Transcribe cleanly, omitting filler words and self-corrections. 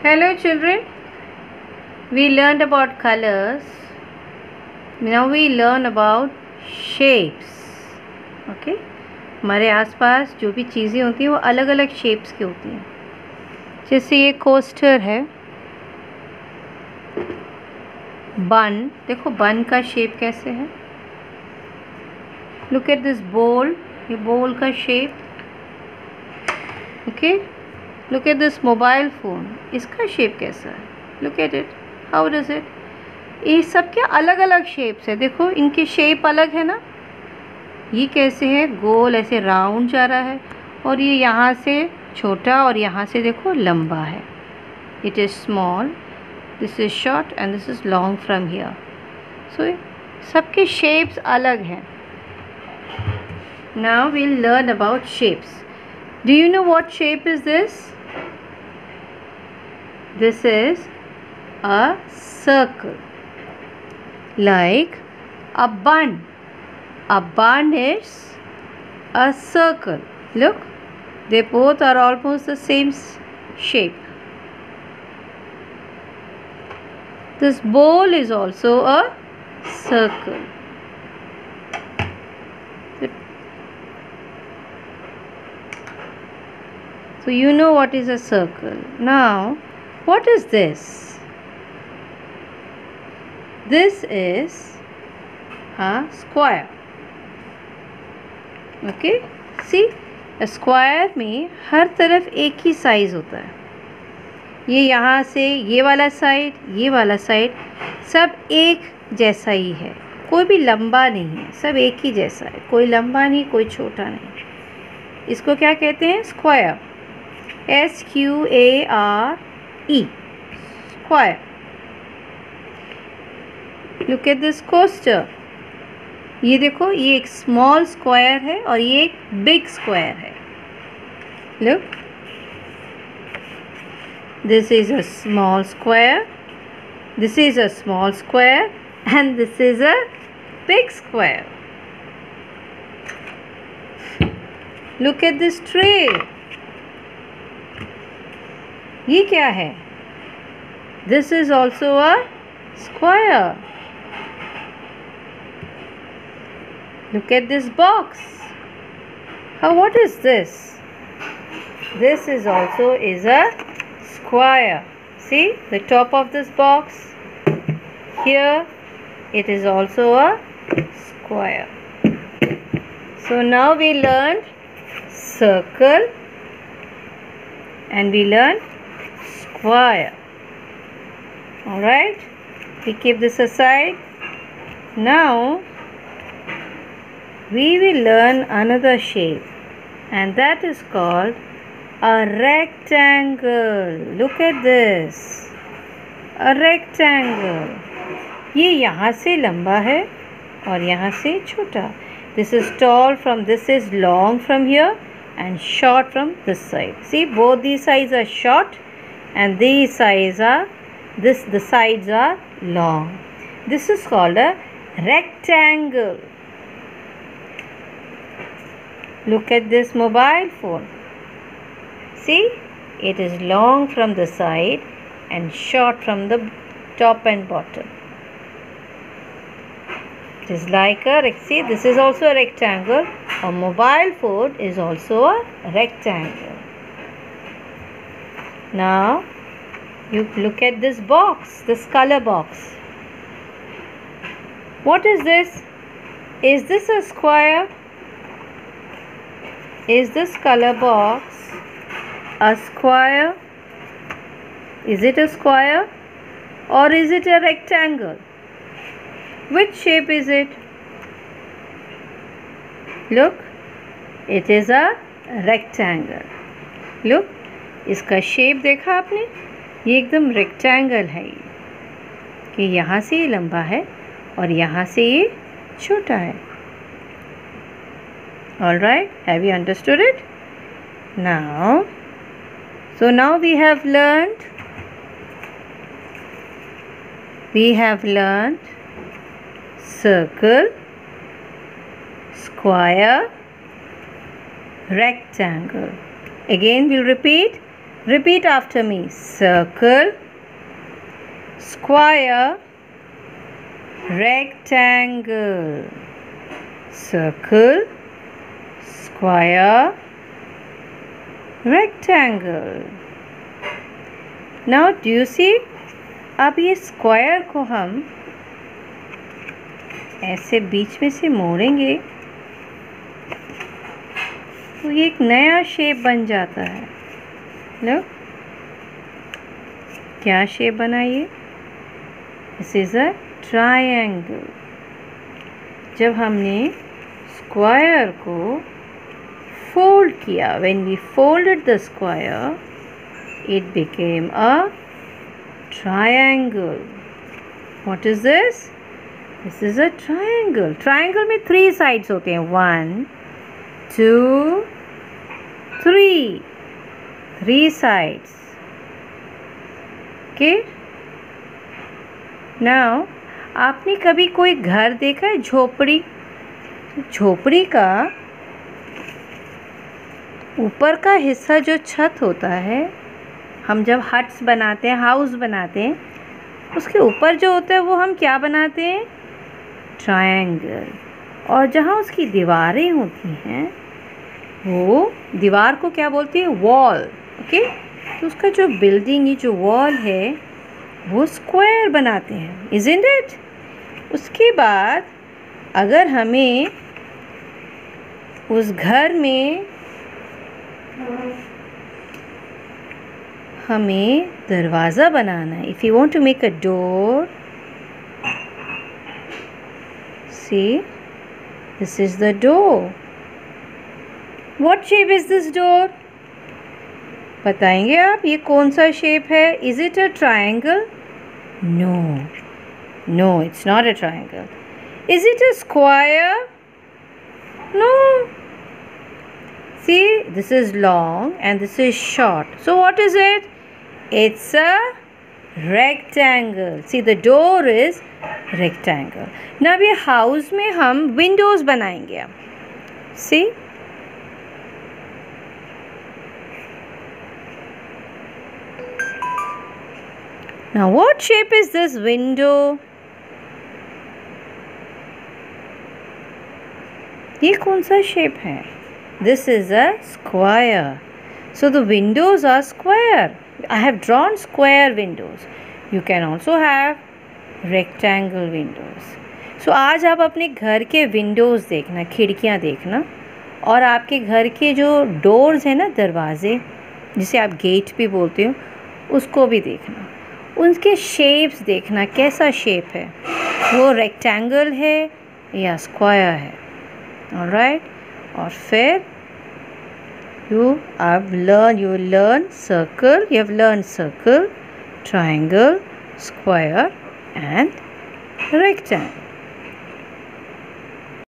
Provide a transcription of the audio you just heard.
Hello children, we learned about colors. Now we learn about shapes. Okay? हमारे आसपास जो भी चीज़ें होती हैं वो अलग अलग शेप्स की होती हैं. जैसे ये कोस्टर है, बन. देखो बन का शेप कैसे है. लुक एट दिस बोल. ये बोल का shape. Okay. Look at this mobile phone. इसका शेप कैसा है. Look at it. How does it. ये सब के अलग अलग शेप्स है. देखो इनके शेप अलग है ना. ये कैसे है, गोल ऐसे राउंड जा रहा है, और ये यहाँ से छोटा और यहाँ से देखो लंबा है. It is small, this is short and this is long from here. So सबके शेप्स अलग हैं. Now will learn about shapes. Do you know what shape is this. This is a circle, like a bun. A bun is a circle. Look, they both are almost the same shape. This bowl is also a circle. So you know what is a circle. Now, what is this? This is a square. Okay? See, a square में हर तरफ एक ही size होता है. ये यहाँ से ये वाला साइड, ये वाला साइड सब एक जैसा ही है. कोई भी लंबा नहीं है, सब एक ही जैसा है. कोई लंबा नहीं, कोई छोटा नहीं. इसको क्या कहते हैं. Square. SQARE. Square. Look at this coaster. ये देखो, ये एक स्मॉल स्क्वायर है और ये एक बिग स्क्वायर है. Look. This is a small square. This is a small square and this is a big square. Look at this tray. ये क्या है. This is also a square. Look at this box. What is this. This is also a square. See the top of this box. Here it is also a square. So now we learned circle and we learned square. Alright, we keep this aside. Now we will learn another shape, and that is called a rectangle. Look at this. A rectangle. ये यहाँ से लंबा है और यहाँ से छोटा. This is tall from this is long from here and short from this side. See, both these sides are short and these sides are the sides are long. This is called a rectangle. Look at this mobile phone. See, it is long from the side and short from the top and bottom. It is like a see, this is also a rectangle. A mobile phone is also a rectangle. Now you look at this box, this color box. What is this. Is this a square. Is this color box a square. Is it a square or is it a rectangle. Which shape is it. Look, it is a rectangle. Look, इसका shape देखा आपने. ये एकदम rectangle है. कि यहाँ से ये लंबा है और यहाँ से ये छोटा है. All right, have you understood it? Now, so now we have learned circle, square, rectangle. Again we'll repeat Repeat after me. Circle, square, rectangle. Circle, square, rectangle. Now do you see? अब ये square को हम ऐसे बीच में से मोड़ेंगे तो ये एक नया शेप बन जाता है। लो क्या शेप बना ये? This is a triangle. जब हमने स्क्वायर को फोल्ड किया, when we folded the square, it became a triangle. What is this? This is a triangle. Triangle में 3 साइड्स होते हैं। 1 2 3 3 साइड्स। ओके, नाउ आपने कभी कोई घर देखा है झोपड़ी? झोपड़ी का ऊपर का हिस्सा जो छत होता है, हम जब हट्स बनाते हैं, हाउस बनाते हैं, उसके ऊपर जो होता है वो हम क्या बनाते हैं? ट्रायंगल। और जहाँ उसकी दीवारें होती हैं वो दीवार को क्या बोलते हैं? वॉल। ओके, तो उसका जो बिल्डिंग, ये जो वॉल है वो स्क्वायर बनाते हैं, इज़न्ट इट? उसके बाद अगर हमें उस घर में हमें दरवाज़ा बनाना है, if you want to make a door, see this is the door. What shape is this door? बताएंगे आप ये कौन सा शेप है? Is it a triangle? No, no, it's not a triangle. Is it a square? No. See, this is long and this is short. So what is it? It's a rectangle. See, the door is rectangle. Now ये house में हम windows बनाएंगे अब. See? Now what shape is this window? ये कौन सा shape है? This is a square. So the windows are square. I have drawn square windows. You can also have rectangle windows. So आज आप अपने घर के windows देखना, खिड़कियाँ देखना, और आपके घर के जो doors हैं ना, दरवाजे, जिसे आप gate भी बोलते हो, उसको भी देखना। उनके shapes देखना, कैसा shape है, वो rectangle है या square है। Alright? और फिर you learn circle, you have learned circle, triangle, square and rectangle.